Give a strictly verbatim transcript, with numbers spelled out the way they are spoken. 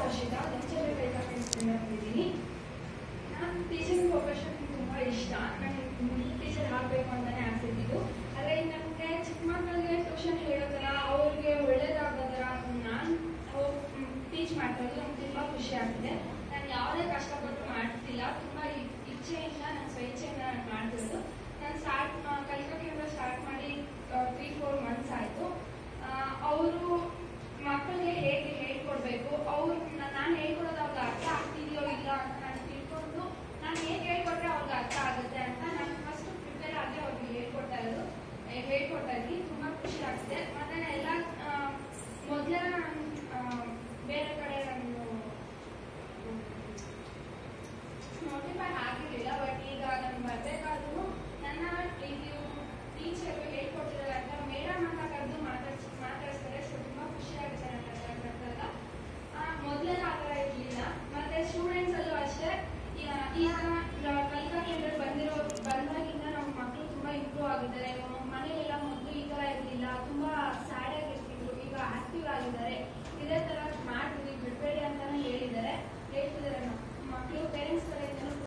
ವರ್ಷದ ಲೆಕ್ಚರರ್ ಕಲಿಕಾ ಕೇಂದ್ರದಿಂದ ಬಂದಿದ್ದೀನಿ. ನಾನು ಟೀಚಿಂಗ್ ಪ್ರೊಫೆಷನ್ ತುಂಬ ಇಷ್ಟ. ನನಗೆ ಟೀಚರ್ ಆಗಬೇಕು ಅಂತಲೇ ಆಸೆ ಇದ್ದಿದ್ದು. ಆದರೆ ನನಗೆ ಚಿಕ್ಕ ಮಕ್ಕಳಿಗೆ ಟ್ಯೂಷನ್ ಹೇಳೋ ಥರ ಅವ್ರಿಗೆ ಒಳ್ಳೇದಾಗೋ ಥರ ನಾನು ಟೀಚ್ ಮಾಡ್ತಾ ಇದ್ದು ನಂಗೆ ತುಂಬ ಖುಷಿ ಆಗ್ತಿದೆ. ನಾನು ಯಾವುದೇ ಕಷ್ಟಪಟ್ಟು ಮಾಡ್ತಿಲ್ಲ, ತುಂಬ ಇಚ್ಛೆಯಿಂದ ನನ್ನ ಸ್ವಇಚ್ಛೆಯಿಂದ ನಾನು ಮಾಡ್ತಿರೋದು. ನಾನು ಸ್ಟಾರ್ಟ್ ಕಲಿಕಾ ಕೇಂದ್ರ ಸ್ಟಾರ್ಟ್ ಮಾಡಿ ತ್ರೀ ಫೋರ್ ಮಂತ್ಸ್ ಆಯಿತು. ಅವರು ಮಕ್ಕಳಿಗೆ ಹೇಗೆ ಹೇಳ್ಕೊಡ್ಬೇಕು, ಅವ್ರು ನಾನು ಹೇಳ್ಕೊಡೋದು ಅವ್ರಿಗೆ ಅರ್ಥ ಆಗ್ತಿದೆಯೋ ಇಲ್ಲ ಅಂತ ನಾನು ತಿಳ್ಕೊಂಡು ನಾನು ಹೇಗೆ ಹೇಳ್ಕೊಟ್ರೆ ಅವ್ರಿಗೆ ಅರ್ಥ ಆಗುತ್ತೆ ಅಂತ ನಾನು ಫಸ್ಟ್ ಪ್ರಿಪೇರ್ ಆಗಿ ಅವ್ರಿಗೆ ಹೇಳ್ಕೊಡ್ತಾ ಇರೋದು ಹೇಳ್ಕೊಡ್ತಾ ಇದ್ದೀನಿ. ತುಂಬ ಖುಷಿ ಆಗ್ತಿದೆ. ಮತ್ತು ಎಲ್ಲ ಮೊದಲೇ ನಾನು ಬೇರೆ ಕಡೆ ನಾನು ನೋಟಿಫೈ ಆಗಿರಲಿಲ್ಲ. ಬಟ್ ಈಗ ನಾನು ಬರಬೇಕಾದ್ರೂ ನನ್ನ ಇದು ಟೀಚರು ಹೇಳ್ಕೊಡ್ತಿದ್ದಾರೆ ಅಂತ ಮೇಡಮ್ ಅಂತ ಕರೆದು ಮಾತಾಡ್ಸಿ ಮಾತಾಡ್ತಾರೆ. ಸೊ ತುಂಬ ಖುಷಿ ಆಗುತ್ತೆ ನನ್ನ ಕರೆದಾಗ. ಮೊದಲೆಲ್ಲ ಆ ಥರ ಇರಲಿಲ್ಲ. ಮತ್ತು ಸ್ಟೂಡೆಂಟ್ಸಲ್ಲೂ ಅಷ್ಟೇ ಈಗ ಕಲಿಕಾ ಕೇಂದ್ರ ಬಂದಿರೋ ಬಂದಾಗಿಂದ ನಮ್ಮ ಮಕ್ಕಳು ತುಂಬ ಇಂಪ್ರೂವ್ ಆಗಿದ್ದಾರೆ. ಮನೆಯೆಲ್ಲ ಮೊದಲು ಈ ಥರ ಇರಲಿಲ್ಲ, ತುಂಬ ಸ್ಯಾಡ್ ಆಗಿರ್ತಿದ್ರು. ಈಗ ಆಕ್ಟಿವ್ ಆಗಿದ್ದಾರೆ. ಇದೇ ಥರ ಮಾಡ್ತೀವಿ ಬಿಡಬೇಡಿ ಅಂತಲೇ ಹೇಳಿದ್ದಾರೆ ಹೇಳ್ತಿದ್ದಾರೆ ಮಕ್ಕಳು.